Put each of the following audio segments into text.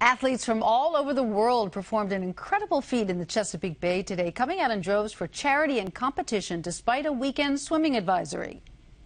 Athletes from all over the world performed an incredible feat in the Chesapeake Bay today, coming out in droves for charity and competition despite a weekend swimming advisory.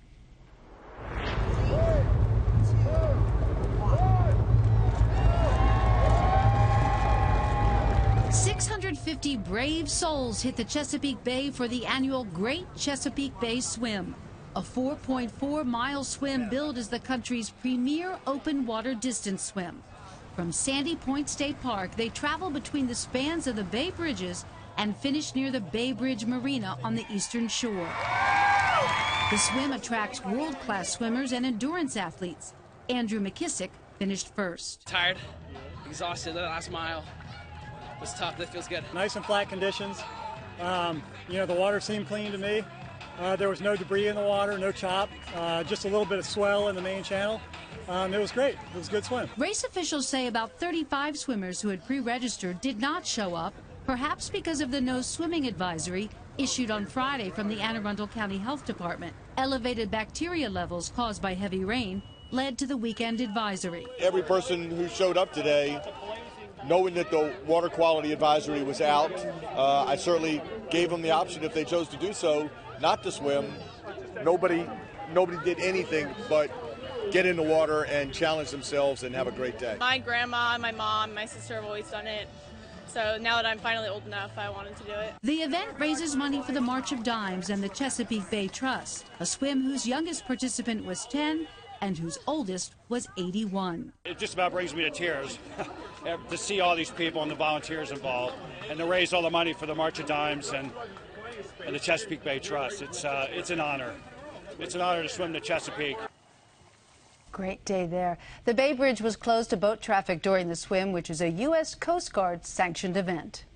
"650 brave souls hit the Chesapeake Bay for the annual Great Chesapeake Bay Swim. A 4.4-mile swim billed as the country's premier open water distance swim. From Sandy Point State Park, they travel between the spans of the Bay Bridges and finish near the Bay Bridge Marina on the eastern shore. The swim attracts world-class swimmers and endurance athletes. Andrew McKissick finished first. Tired, exhausted, the last mile was tough. That feels good. Nice and flat conditions. The water seemed clean to me. There was no debris in the water, no chop, just a little bit of swell in the main channel. It was great. It was a good swim. Race officials say about 35 swimmers who had pre-registered did not show up, perhaps because of the no swimming advisory issued on Friday from the Anne Arundel County Health Department. Elevated bacteria levels caused by heavy rain led to the weekend advisory. Every person who showed up today, knowing that the water quality advisory was out, I certainly gave them the option, if they chose to do so, not to swim. Nobody did anything but get in the water and challenge themselves and have a great day. My grandma, my mom, my sister have always done it. So now that I'm finally old enough, I wanted to do it. The event raises money for the March of Dimes and the Chesapeake Bay Trust, a swim whose youngest participant was 10 and whose oldest was 81. It just about brings me to tears to see all these people and the volunteers involved and to raise all the money for the March of Dimes and the Chesapeake Bay Trust. It's an honor. It's an honor to swim the Chesapeake. Great day there. The Bay Bridge was closed to boat traffic during the swim, which is a U.S. Coast Guard sanctioned event.